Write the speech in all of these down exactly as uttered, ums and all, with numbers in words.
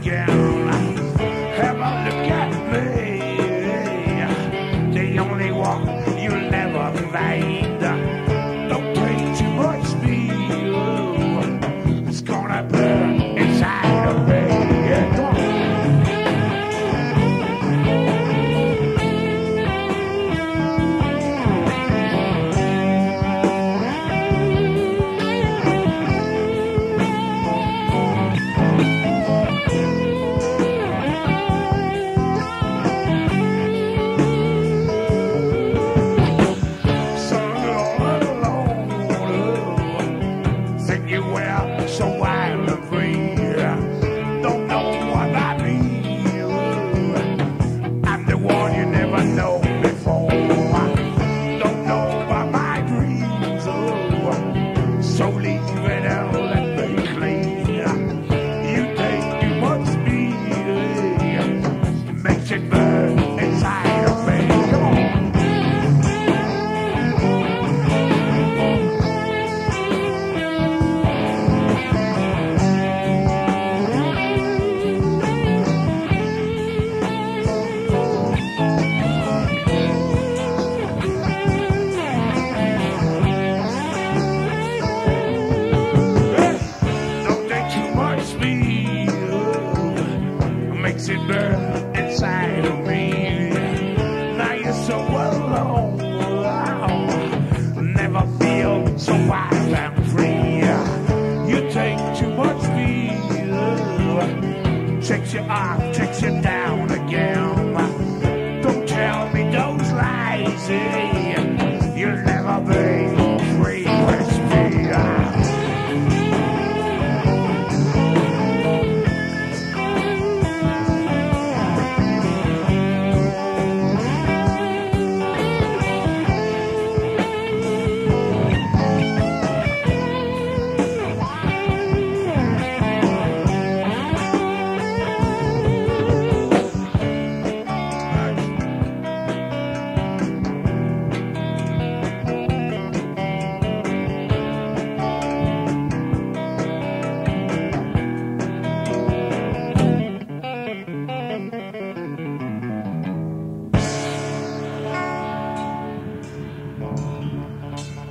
again. Have a look at me, the only one you'll never find. Don't take too much speed, it's gonna burn inside of me. Come on. So wild and free, don't know what I mean. I'm the one you never know before. Don't know about my dreams, oh. So leave it out and be clean. You take too much speed, it makes it burn inside of me. Come on. Makes it burn inside of me. Now you're so alone, never feel so wild and free. You take too much speed, takes you up, takes you down again. Don't tell me those lies, you'll never be free with me.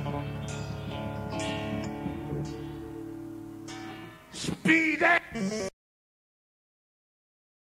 Speed it!